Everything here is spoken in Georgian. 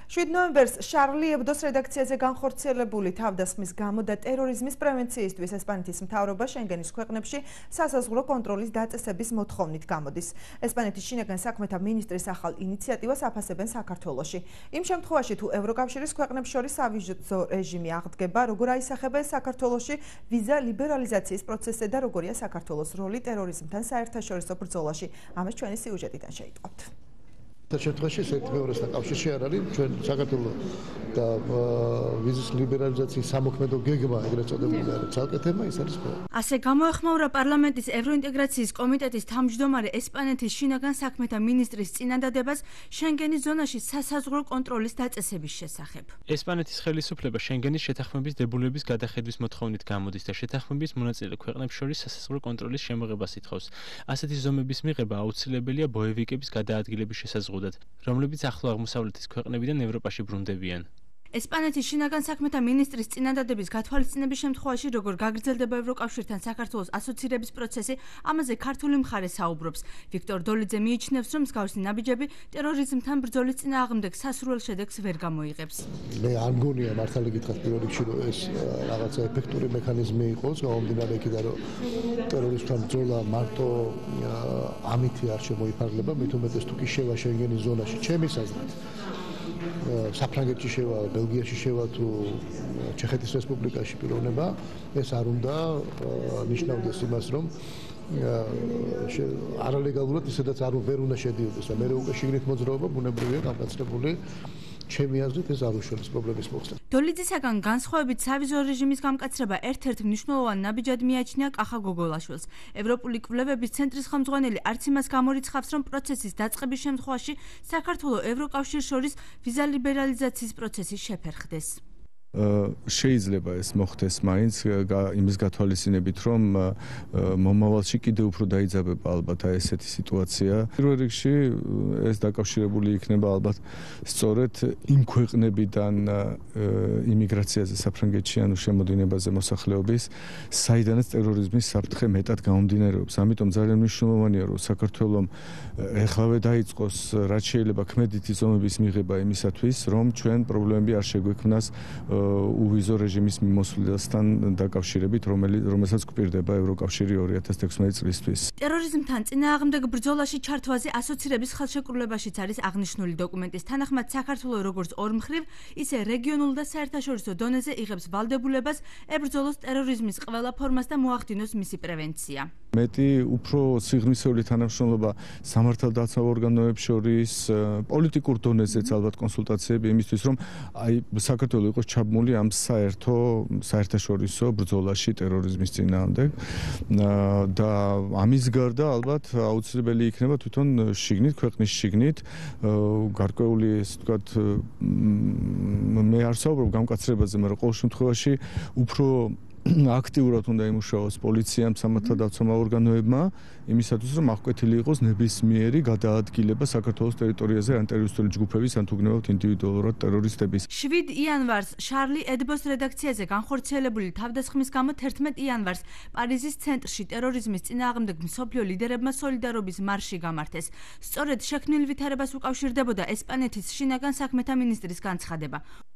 7 ნოემბერს შარლი ებდოს რედაქციაზე განხორციელებული თავდასხმის გამო და ტერორიზმის პრევენციისთვის ესპანეთის მთავრობა შენგენის ქვეყნებში სასაზღვრო კონტროლის დაწესების მოთხოვნით გამოდის. ესპანეთის შინაგან საქმეთა მინისტრის ახალ ინიციატივას აფასებენ საქართველოში. იმ შემთხვევაში, თუ ევროკავშირის ქვეყნებს შორის სავიზო რეჟიმი აღდგება, როგორ აისახება საქართველოში ვიზა ლიბერალიზაციის პროცესზე და როგორია საქართველოს როლი ტერორიზმთან საერთაშორისო ბრძოლაში. ამას ჩვენი სიუჟეტიდან შეიტყობთ. შემთხვევაში ერთმეორესთან კავშირში არ არის ჩვენ საქართველოს და ვიზის ლიბერალიზაციის სამოქმედო გეგმა ეგრეთ წოდებული არის ცალკე თემა ის არის ყველა. ასე გამოეხმაურა პარლამენტის ევროინტეგრაციის კომიტეტის თავმჯდომარე ესპანეთის შინაგან საქმეთა მინისტრის წინადადებას შენგენის ზონაში სასაზღვრო კონტროლის დაწესების შესახებ. ესპანეთის ხელისუფლება შენგენის შეთანხმების დებულებების გადახედვის მოთხოვნით გამოდის და შეთანხმების მონაწილე ქვეყნებს შორის სასაზღვრო კონტროლის შემოღებას ითხოვს. ასეთი ზომების მიღება აუცილებელია ბოევიკების გადაადგილების შესაძლებლად, რომლებიც ახლო აღმოსავლეთის ქვეყნებიდან ევროპაში ბრუნდებიან. ესპანეთის შინაგან საქმეთა მინისტრის წინადადების გათვალისწინების შემთხვევაში, როგორ გაგრძელდება ევროკავშირთან საქართველოს ასოცირების პროცესი, ამაზე ქართული მხარე საუბრობს. ვიქტორ დოლიძე მიიჩნევს, რომ მსგავსი ნაბიჯები ტერორიზმთან ბრძოლის წინააღმდეგ სასურველ შედეგს ვერ გამოიღებს. მე არ მგონია მართალი გითხრათ პირველ რიგში, რომ ეს რაღაცა ეფექტური მექანიზმი იყოს, გამომდინარე იქიდან, რომ ტერორიზმთან ბრძოლა მარტო ამითი არ შემოიფარგლება, მით უმეტეს თუ კი შევა შენგენის ზონაში, ჩემი აზრით. საფრანგეთში შევა, ბელგიაში შევა თუ ჩეხეთის რესპუბლიკაში პიროვნება, ეს არ უნდა ნიშნავდეს იმას, რომ არალეგალურად ისედაც ვერ უნდა შედიოდეს. მე უკვე შიგნით მოძრაობა ბუნებრივია გამკაცრებული. ჩემი აზრით ეს არ უშველის პრობლემის მოხსნა. დოლიძისაგან განსხვავებით სავიზო რეჟიმის გამკაცრება ერთ-ერთ მნიშვნელოვან ნაბიჯად მიაჩნია კახა გოგოლაშვილს. ევროპული კვლევების ცენტრის ხელმძღვანელი არც იმას გამორიცხავს, რომ პროცესის დაწყების შემთხვევაში საქართველოს ევროკავშირს შორის ვიზა ლიბერალიზაციის პროცესი შეფერხდეს. შეიძლება ეს მოხდეს მაინც იმის გათვალისწინებით, რომ მომავალში კიდევ უფრო დაიძაბება ალბათ ესეთი სიტუაცია. პირველ რიგში ეს დაკავშირებული იქნება ალბათ სწორედ იმ ქვეყნებიდან იმიგრაციაზე საფრანგეთში, ანუ შემოდინებაზე მოსახლეობის, საიდანაც ტერორიზმის საფრთხე მეტად გამომდინარეობს. ამიტომ ძალიან მნიშვნელოვანია, რომ საქართველოს ეხლავე დაიწყოს რაც შეიძლება ქმედითი ზომების მიღება იმისათვის, რომ ჩვენ პრობლემები არ შეგვექმნას უვიზო რეჟიმის მიმოსვლასთან დაკავშირებით, რომელსაც გვპირდება ევროკავშირი 2016 წლისთვის. ტერორიზმთან წინააღმდეგ ბრძოლაში ჩართვაზე ასოცირების ხელშეკრულებაშიც არის აღნიშნული დოკუმენტის თანახმად საქართველოს როგორც ორმხრივ, ისე რეგიონულ და საერთაშორისო დონეზე იღებს ვალდებულებას ებრძოლოს ტერორიზმის ყველა ფორმას და მოახდინოს მისი პრევენცია. მეტი უფრო სიღრმისეული თანამშრომლობა სამართალდაცვა ორგანოებს შორის, პოლიტიკურ დონეზეც ალბათ კონსულტაციები იმისთვის, რომ საქართველოს იყოს ჩაბმული ამ საერთაშორისო ბრძოლაში ტერორიზმის წინააღმდეგ და ამის გარდა ალბათ აუცილებელი იქნება თვითონ შიგნით, ქვეყნის შიგნით გარკვეული, ესე ვთქვათ, მე არ საუბრობ გამკაცრებაზე, მაგრამ ყოველ შემთხვევაში უფრო აქტიურად უნდა იმუშაოს პოლიციამ, სამართალდაცვა ორგანოებმა, იმისათვის, რომ აღკვეთილი იყოს ნებისმიერი გადაადგილება საქართველოს ტერიტორიაზე ანტერორისტული ჯგუფების ან თუ გნებავთ ინდივიდუალურად ტერორისტების. 7 იანვარს შარლი ედბოს რედაქციაზე განხორციელებული თავდასხმის გამო 11 იანვარს პარიზის ცენტრში ტერორიზმის წინააღმდეგ მსოფლიო ლიდერებმა სოლიდარობის მარში გამართეს. სწორედ შექმნილ ვითარებას უკავშირდებოდა ესპანეთის შინაგან საქმეთა მინისტრის განცხადება.